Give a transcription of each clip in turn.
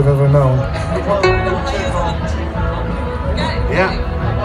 ever known. Yeah.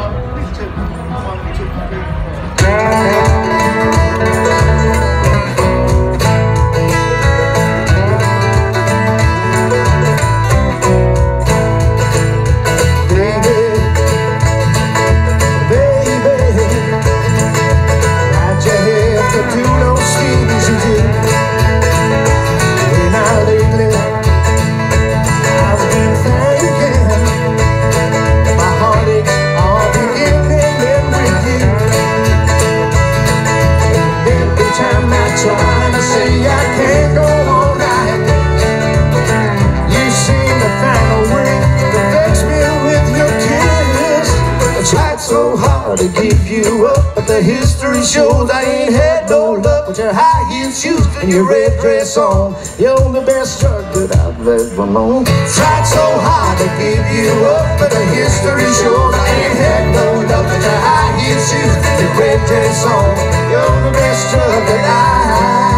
So hard to give you up, but the history shows I ain't had no luck. With your high heel shoes and your red dress on, you're the best drug that I've ever known. Tried so hard to give you up, but the history shows I ain't had no luck. With your high heel shoes and your red dress on, you're the best drug that I've ever known.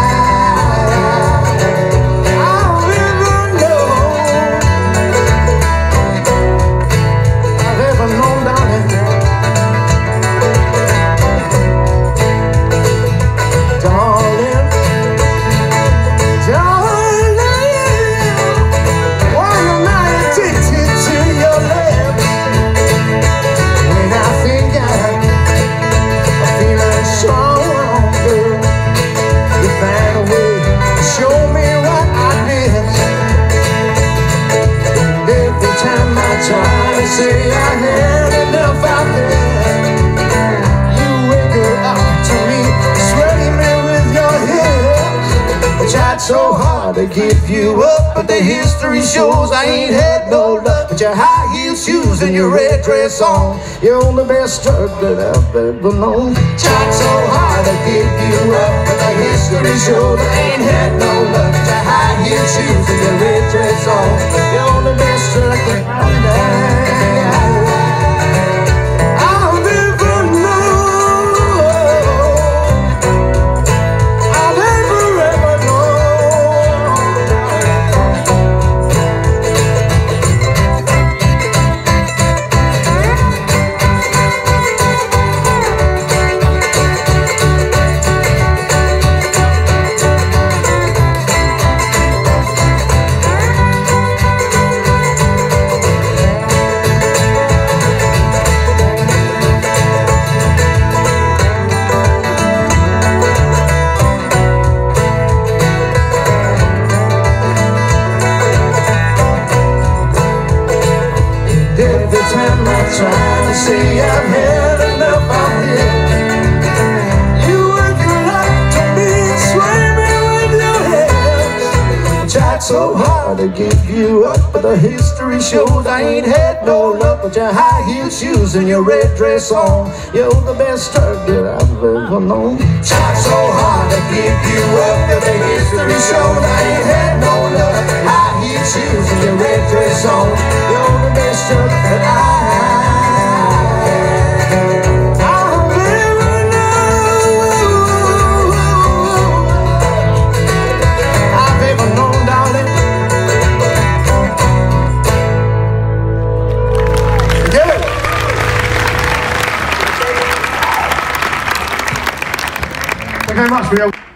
Say I had enough out there. You wake up to me, sweating me with your hips. I tried so hard to give you up, but the history shows I ain't had no luck. With your high heel shoes and your red dress on, you're the best drug that I've ever known. Tried so hard to give you up, but the history shows I ain't had no luck. With your high heel shoes and your red dress on, you're the best drug that I've ever known. Trying to say I've had enough out here. You work your life to me, sway me with your hands. Tried so hard to give you up, but the history shows I ain't had no luck. With your high heel shoes and your red dress on, you're the best drug that I've ever known. Tried so hard to give you up, but the history shows I ain't had no luck. High heel shoes and your red dress on, you're the best drug that I've ever known. Thank you very much for your